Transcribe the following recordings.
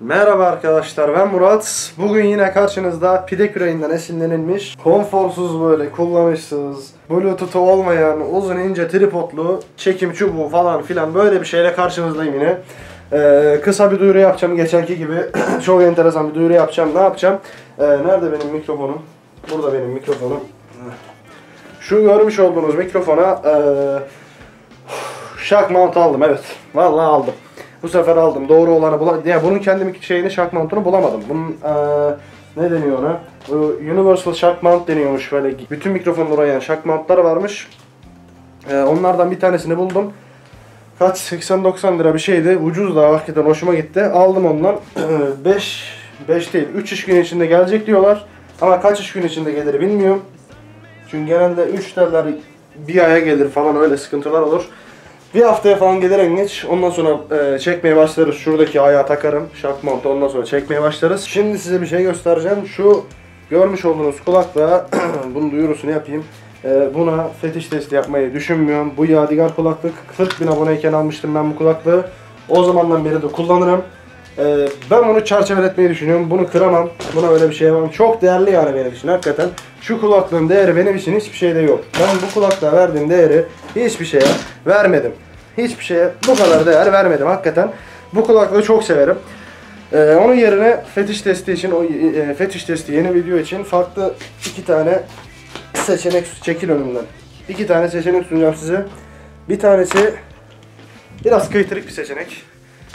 Merhaba arkadaşlar, ben Murat. Bugün yine karşınızda pide küreğinden esinlenilmiş, konforsuz böyle kullanışsız, bluetooth'u olmayan, uzun ince tripodlu, çekim çubuğu falan filan böyle bir şeyle karşınızdayım yine. Kısa bir duyuru yapacağım geçenki gibi. Çok enteresan bir duyuru yapacağım. Ne yapacağım? Nerede benim mikrofonum? Burada benim mikrofonum. Şu görmüş olduğunuz mikrofona shock mount aldım, evet. Vallahi aldım. Bu sefer aldım. Doğru olanı bulamadım. Yani bunun kendi şeyini, shock mount'unu bulamadım. Bunun ne deniyor ona? Universal shock mount deniyormuş böyle. Bütün mikrofonlar oraya shock mount'lar varmış. Onlardan bir tanesini buldum. Kaç? 80-90 lira bir şeydi. Ucuz da hakikaten hoşuma gitti. Aldım ondan. 5 değil 3 iş gün içinde gelecek diyorlar. Ama kaç iş gün içinde gelir bilmiyorum. Çünkü genelde 3 derler, bir aya gelir falan, öyle sıkıntılar olur. Bir haftaya falan gelir en geç. Ondan sonra çekmeye başlarız. Şuradaki ayağa takarım. Shock mount'u ondan sonra çekmeye başlarız. Şimdi size bir şey göstereceğim. Şu görmüş olduğunuz kulaklığa bunun duyurusunu yapayım. Buna fetiş testi yapmayı düşünmüyorum. Bu yadigar kulaklık. 40.000 aboneyken almıştım ben bu kulaklığı. O zamandan beri de kullanırım. Ben bunu çerçeveletmeyi düşünüyorum. Bunu kıramam. Buna öyle bir şey yapamam. Çok değerli yani benim için hakikaten. Şu kulaklığın değeri benim için hiçbir şeyde yok. Ben bu kulaklığa verdiğim değeri hiçbir şeye vermedim. Hiçbir şeye bu kadar değer vermedim hakikaten. Bu kulaklığı çok severim. Onun yerine fetiş testi için, fetiş testi yeni video için farklı 2 tane seçenek, çekil önümden. 2 tane seçenek sunacağım size. Bir tanesi biraz kıytırık bir seçenek.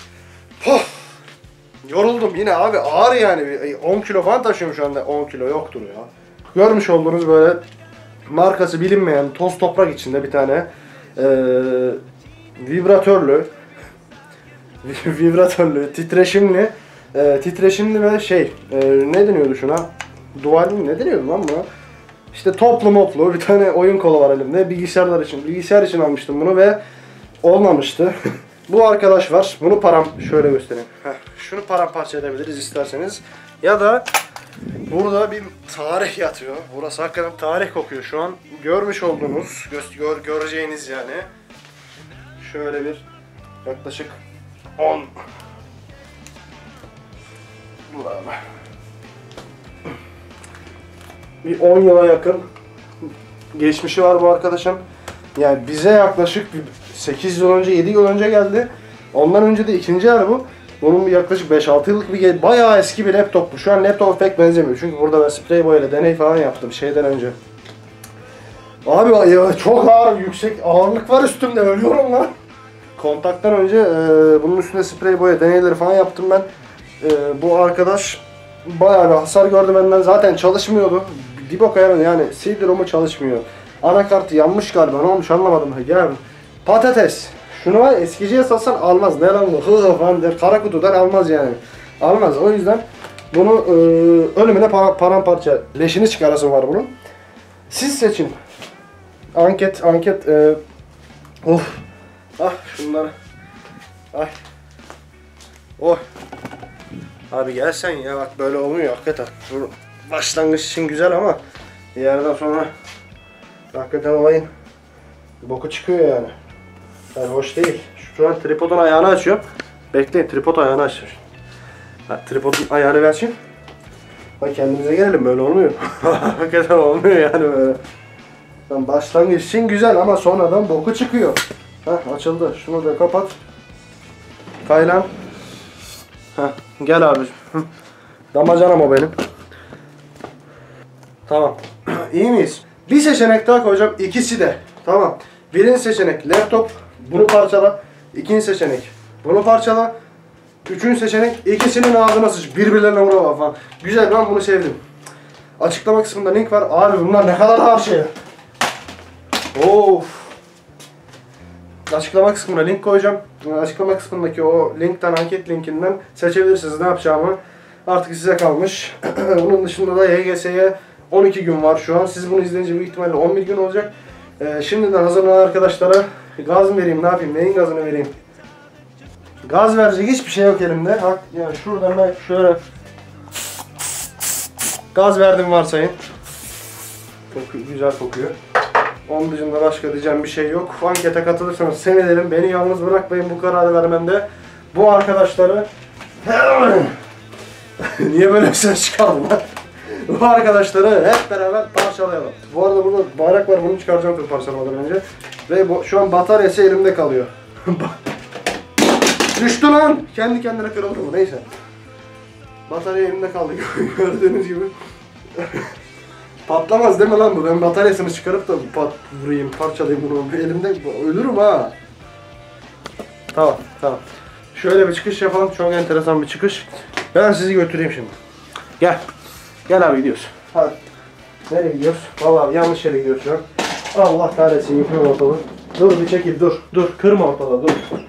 Yoruldum yine abi, ağır yani. 10 kilo falan taşıyorum şu anda. 10 kilo yoktur ya. Görmüş olduğunuz böyle markası bilinmeyen toz toprak içinde bir tane vibratörlü, titreşimli ve ne deniyordu şuna? Dual mi? Ne deniyordu lan buna? İşte toplu moplu bir tane oyun kolu var elimde. Bilgisayar için almıştım bunu ve olmamıştı. Bu arkadaş var. Bunu şöyle göstereyim. Şunu paramparça edebiliriz isterseniz. Ya da burada bir tarih yatıyor. Burası hakikaten tarih kokuyor şu an. Görmüş olduğunuz, göreceğiniz yani. Şöyle bir yaklaşık 10. Dur abi. Bir 10 yıla yakın geçmişi var bu arkadaşın. Yani bize yaklaşık 8 yıl önce, 7 yıl önce geldi. Ondan önce de ikinci el bu. Bunun yaklaşık 5-6 yıllık bir bayağı eski bir laptop bu. Şu an laptop pek benzemiyor. Çünkü burada ben sprey boyayla deney falan yaptım şeyden önce. Abi ya, çok ağır, yüksek ağırlık var üstümde, ölüyorum lan. Kontaktan önce bunun üstünde sprey boya deneyleri falan yaptım ben. Bu arkadaş bayağı bir hasar gördü benden. Zaten çalışmıyordu. Dibok ayarı yani CD-ROM'u çalışmıyor. Anakartı yanmış galiba, ne olmuş anlamadım. Gel patates. Şunu var, eskiciye satsan almaz. Ne lan bu? Hızlı falan der. Kara kutudan almaz yani. Almaz. O yüzden bunu ölümüne paramparça leşini çıkarası var bunun. Siz seçin. Anket. Şunları. Ay. Oh. Abi gelsen ya, bak böyle olmuyor hakikaten. Şu başlangıç için güzel ama bir yerden sonra hakikaten olayın boku çıkıyor yani. Yani hoş değil. Şu an tripodun ayağını açıyorum. Bekleyin, tripod ayağını açıyorum. Tripodun ayağını ver şimdi. Bak kendimize gelelim, böyle olmuyor. Hakikaten olmuyor yani böyle. Yani başlangıç için güzel ama sonradan boku çıkıyor. Açıldı. Şunu da kapat. Taylan. Gel abicim. Damacanam o benim. Tamam. İyi miyiz? Bir seçenek daha koyacağım. İkisi de. Tamam. Birinci seçenek laptop. Bunu parçala. İkinci seçenek bunu parçala. Üçüncü seçenek ikisinin ağzına sıç. Birbirlerine vura falan. Güzel, ben bunu sevdim. Açıklama kısmında link var. Abi bunlar ne kadar ağır şey. Of. Açıklama kısmına link koyacağım. Açıklama kısmındaki o linkten, anket linkinden seçebilirsiniz ne yapacağımı. Artık size kalmış. Bunun dışında da YGS'ye 12 gün var şu an. Siz bunu izleyince büyük ihtimalle 11 gün olacak. Şimdiden hazırlanan arkadaşlara gaz mı vereyim, ne yapayım, neyin gazını vereyim? Gaz verecek hiçbir şey yok elimde. Yani şuradan ben şöyle gaz verdim varsayın. Çok güzel kokuyor. Onun dışında başka diyeceğim bir şey yok. Ankete katılırsanız sevinirim. Beni yalnız bırakmayın bu kararı vermemde. Bu arkadaşları Niye böyle bir ses çıkardın lan? Bu arkadaşları hep beraber parçalayalım. Bu arada burada bayrak var, bunu çıkaracağım parçalamadan önce. Ve şu an bataryası elimde kalıyor. Düştü lan! Kendi kendine kırıldı mı? Neyse. Batarya elimde kaldı gördüğünüz gibi. Patlamaz değil mi lan bu? Ben bataryasını çıkarıp da vurayım, parçalayayım bunu. Elimde ölürüm ha. Tamam, tamam. Şöyle bir çıkış yapalım. Çok enteresan bir çıkış. Ben sizi götüreyim şimdi. Gel. Gel abi gidiyoruz. Hadi. Nereye gidiyoruz? Vallahi yanlış yere gidiyoruz şu an. Allah kahretsin yıkıyorum ortalığı. Dur bir çekil dur. Dur kırma ortalığı dur.